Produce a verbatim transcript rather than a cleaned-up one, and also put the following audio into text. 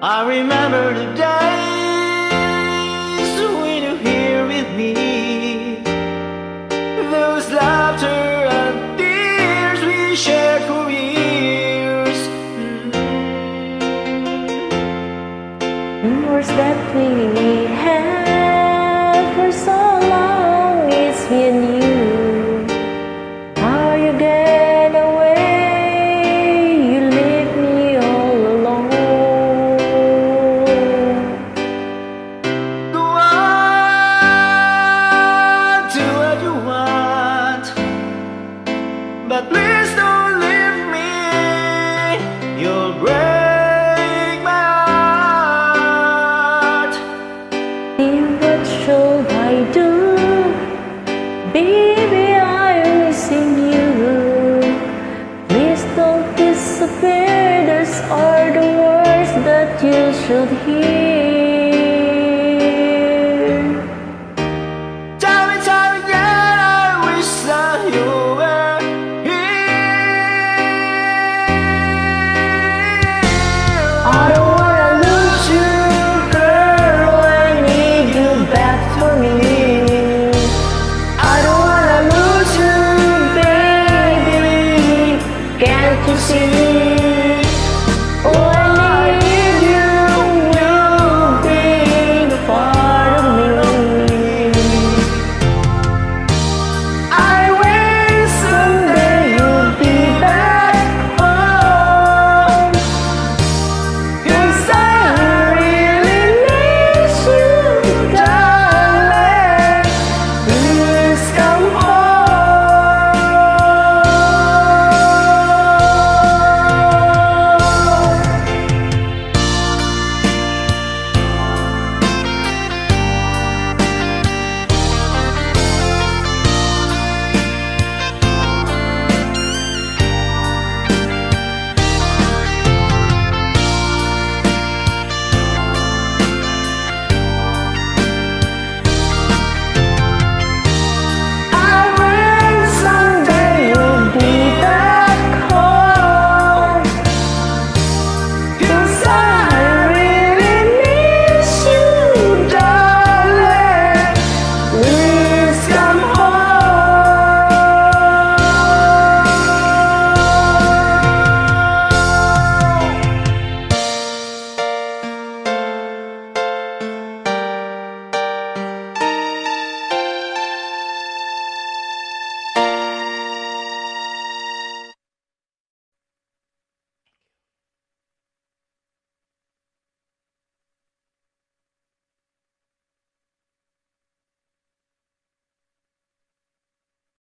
I remember the days when you here with me, those laughter and tears we shared for years. Words that we had for so long, it's me and you. How you get away, you leave me all alone. Go on, do what you want, but please don't leave me. You'll break my heart. What should I do? Baby, I'm missing you. Please don't disappear. Those are the words that you should hear.